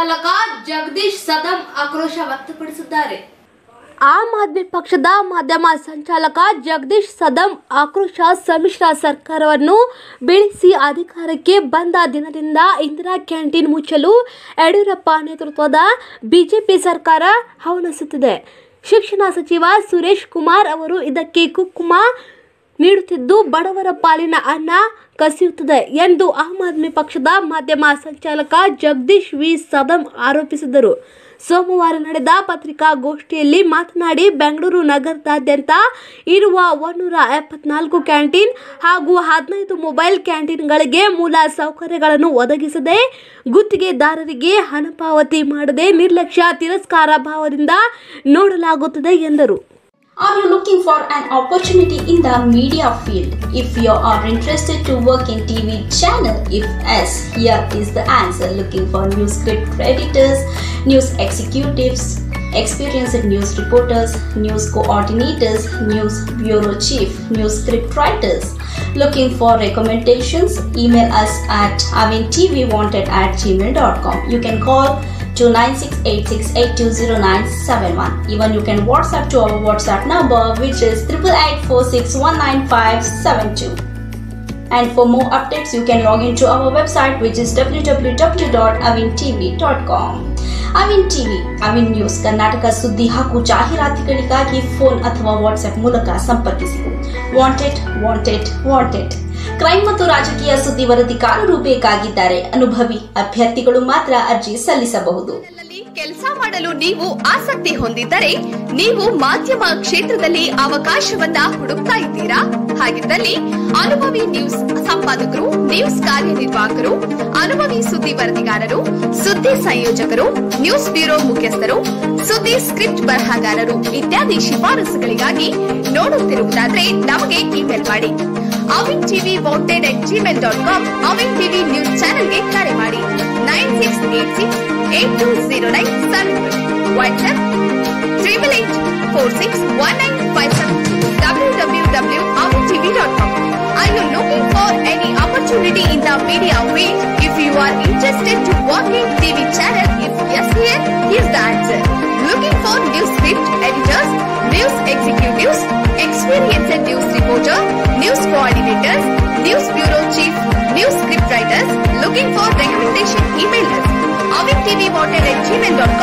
ಸಂಚಾಲಕ ಜಗದೀಶ್ ಸದಂ ಆಕ್ರೋಶ ವ್ಯಕ್ತಪಡಿಸಿದ್ದಾರೆ. ಆಮ್ ಆದ್ಮಿ ಪಕ್ಷದ ಮಾಧ್ಯಮ ಸಂಚಾಲಕ ಜಗದೀಶ್ ಸದಂ ಆಕ್ರೋಶ ಸಮ್ಮಿಶ್ರ ಸರ್ಕಾರವನ್ನು ಬೀಳಿಸಿ ಅಧಿಕಾರಕ್ಕೆ ಬಂದ ದಿನದಿಂದ ಇಂದಿರಾ ಕ್ಯಾಂಟೀನ್ ಮುಚ್ಚಲು ಯಡಿಯೂರಪ್ಪ ನೇತೃತ್ವದ ಬಿಜೆಪಿ ಸರ್ಕಾರ ಹವಣಿಸುತ್ತಿದೆ. ಶಿಕ್ಷಣ ಸಚಿವ ಸುರೇಶ್ ಕುಮಾರ್ ಅವರು ಇದಕ್ಕೆ ಕುಂಕುಮ ನೀಡುತ್ತಿದ್ದು ಬಡವರ ಪಾಲಿನ ಅನ್ನ ಕಸಿಯುತ್ತದೆ ಎಂದು ಆಮ್ ಆದ್ಮಿ ಪಕ್ಷದ ಮಾಧ್ಯಮ ಸಂಚಾಲಕ ಜಗದೀಶ್ ವಿ ಸದಂ ಆರೋಪಿಸಿದರು. ಸೋಮವಾರ ನಡೆದ ಪತ್ರಿಕಾಗೋಷ್ಠಿಯಲ್ಲಿ ಮಾತನಾಡಿ, ಬೆಂಗಳೂರು ನಗರದಾದ್ಯಂತ ಇರುವ 174 ಕ್ಯಾಂಟೀನ್ ಹಾಗೂ 15 ಮೊಬೈಲ್ ಕ್ಯಾಂಟೀನ್ಗಳಿಗೆ ಮೂಲ ಸೌಕರ್ಯಗಳನ್ನು ಒದಗಿಸದೆ, ಗುತ್ತಿಗೆದಾರರಿಗೆ ಹಣ ಪಾವತಿ ಮಾಡದೆ ನಿರ್ಲಕ್ಷ್ಯ ತಿರಸ್ಕಾರ ಭಾವದಿಂದ ನೋಡಲಾಗುತ್ತದೆ ಎಂದರು. Are you looking for an opportunity in the media field? If you are interested to work in TV channel, if yes, here is the answer. Looking for news script editors, news executives, experienced news reporters, news coordinators, news bureau chief, news script writers. Looking for recommendations? Email us at avintvwanted@gmail.com. You can call to 9686820971. Even you can WhatsApp to our WhatsApp number, which is 8884619572. And for more updates, you can log into our website, which is www.avintv.com. Avin TV, Avin News, Karnataka ಸುದ್ದಿ ಹಾಗೂ ಜಾಹೀರಾತುಗಳಿಗಾಗಿ phone ಅಥವಾ WhatsApp ಮೂಲಕ ಸಂಪರ್ಕಿಸಿ. Wanted crime ಮತ್ತು ರಾಜಕೀಯ ಸುದ್ದಿ ವರದಿಗಾರರು ಬೇಕಾಗಿದ್ದಾರೆ. ಅನುಭವಿ ಅಭ್ಯರ್ಥಿಗಳು ಮಾತ್ರ ಅರ್ಜಿ ಸಲ್ಲಿಸಬಹುದು. ಕೆಲಸ ಮಾಡಲು ನೀವು ಆಸಕ್ತಿ ಹೊಂದಿದ್ದರೆ, ನೀವು ಮಾಧ್ಯಮ ಕ್ಷೇತ್ರದಲ್ಲಿ ಅವಕಾಶವನ್ನ ಹುಡುಕ್ತಾ ಇದ್ದೀರಾ? ಹಾಗಿದ್ದಲ್ಲಿ ಅನುಭವಿ ನ್ಯೂಸ್ ಸಂಪಾದಕರು, ನ್ಯೂಸ್ ಕಾರ್ಯನಿರ್ವಾಹಕರು, ಅನುಭವಿ ಸುದ್ದಿ ವರದಿಗಾರರು, ಸುದ್ದಿ ಸಂಯೋಜಕರು, ನ್ಯೂಸ್ ಬ್ಯೂರೋ ಮುಖ್ಯಸ್ಥರು, ಸುದ್ದಿ ಸ್ಕ್ರಿಪ್ಟ್ ಬರಹಗಾರರು ಇತ್ಯಾದಿ ಶಿಫಾರಸುಗಳಿಗಾಗಿ ನೋಡುತ್ತಿರುವುದಾದರೆ ನಮಗೆ ಇಮೇಲ್ ಮಾಡಿ. avintv@gmail.com. ಅವಿನ್ ಟಿವಿ ನ್ಯೂಸ್ ಚಾನೆಲ್ಗೆ ಕರೆ ಮಾಡಿ. 9686820971. WhatsApp 88846195 www.avintv.com. Are you looking for any opportunity in the media field? If you are interested to work in TV channel, if yes, here is the answer. Looking for news script editors, news executives, experienced news reporter, news coordinators, news bureau chief, news script writers. Looking for recommendation? Email us avintv@gmail.com.